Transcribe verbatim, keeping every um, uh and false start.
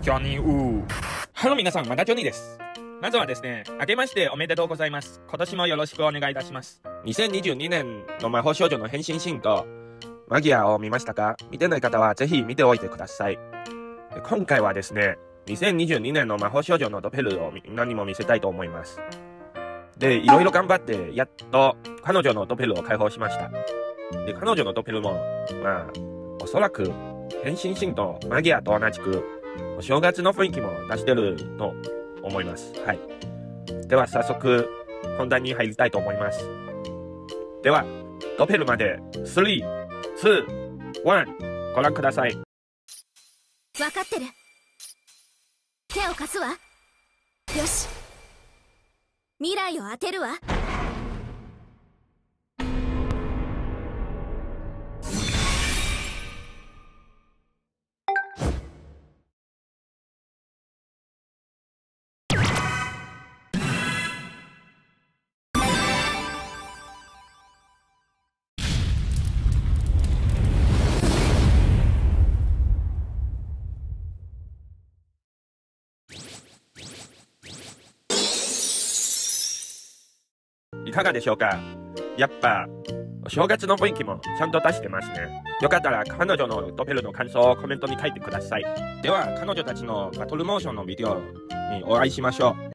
ジョニーウー。ハロー皆さん、またジョニーです。まずはですね、明けましておめでとうございます。今年もよろしくお願いいたします。にせんにじゅうにねんの魔法少女の変身シーンとマギアを見ましたか？見てない方はぜひ見ておいてください。で今回はですね、にせんにじゅうにねんの魔法少女のドペルをみんなにも見せたいと思います。で、いろいろ頑張って、やっと彼女のドペルを解放しました。で、彼女のドペルも、まあ、おそらく変身シーンとマギアと同じく、お正月の雰囲気も出してると思います。はい。では早速本題に入りたいと思います。では、ドペルまでスリー、ツー、ワンご覧ください。 分かってる。手を貸すわ。よし。未来を当てるわ。 いかがでしょうか？やっぱお正月の雰囲気もちゃんと出してますね。よかったら彼女のドペルの感想をコメントに書いてください。では彼女たちのバトルモーションのビデオにお会いしましょう。